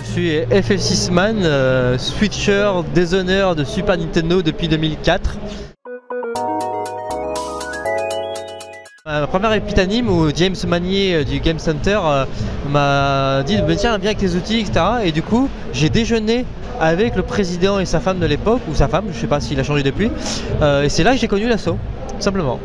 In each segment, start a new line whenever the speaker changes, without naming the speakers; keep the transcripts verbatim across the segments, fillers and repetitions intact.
Je suis F F six Man, euh, switcher déshonneur de Super Nintendo depuis deux mille quatre. Ma première épitanime où James Manier du Game Center euh, m'a dit bah, tiens viens avec tes outils, et cetera. Et du coup j'ai déjeuné avec le président et sa femme de l'époque, ou sa femme, je sais pas s'il a changé depuis, euh, et c'est là que j'ai connu l'assaut, tout simplement.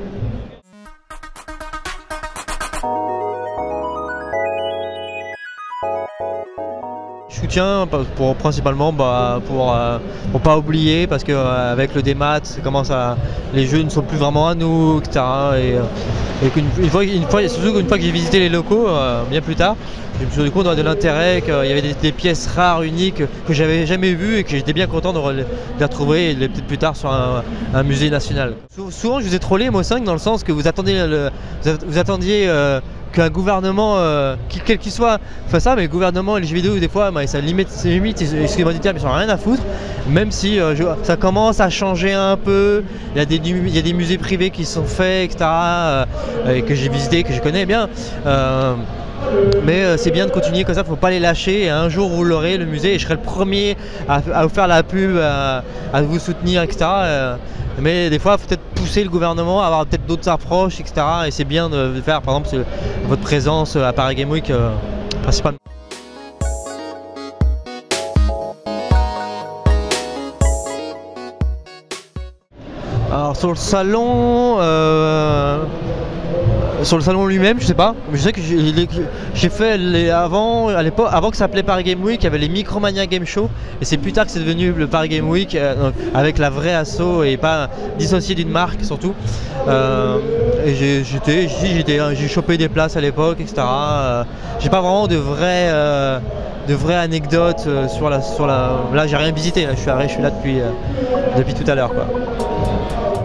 Je soutiens pour, principalement bah, pour, euh, pour pas oublier, parce que euh, avec le démat, commence à, les jeux ne sont plus vraiment à nous, et cetera. Et, et qu'une une fois, une fois, surtout qu'une fois que j'ai visité les locaux, euh, bien plus tard, je me suis rendu compte de l'intérêt, qu'il y avait des, des pièces rares, uniques, que j'avais jamais vues et que j'étais bien content de, de les retrouver peut-être plus tard sur un, un musée national. Souvent je vous ai trollé moi cinq dans le sens que vous attendiez, le, vous attendiez euh, qu'un gouvernement, euh, quel qu'il soit, fasse ça, mais le gouvernement et les jeux vidéo des fois, bah, ça limite, c'est limite, excusez-moi du terme, ils n'ont rien à foutre, même si euh, je, ça commence à changer un peu, il y a des, il y a des musées privés qui sont faits, et cetera, euh, et que j'ai visité, que je connais bien. Euh, Mais euh, c'est bien de continuer comme ça, faut pas les lâcher. Et un jour vous l'aurez, le musée, et je serai le premier à, à vous faire la pub, à, à vous soutenir, et cetera. Euh, mais des fois, il faut peut-être pousser le gouvernement à avoir peut-être d'autres approches, et cetera. Et c'est bien de faire, par exemple, votre présence à Paris Game Week, euh, principalement. Alors sur le salon, euh, sur le salon lui-même, je sais pas. Je sais que j'ai fait les avant, à l'époque, avant que ça s'appelait Paris Game Week, il y avait les Micromania Game Show, et c'est plus tard que c'est devenu le Paris Game Week euh, avec la vraie asso et pas dissocié d'une marque surtout. Euh, et j'étais, j'ai chopé des places à l'époque, et cetera. Euh, j'ai pas vraiment de vraies, euh, de vraies anecdotes euh, sur la, sur la. Là, j'ai rien visité. Là, je suis arrêté, je suis là depuis, euh, depuis tout à l'heure, quoi.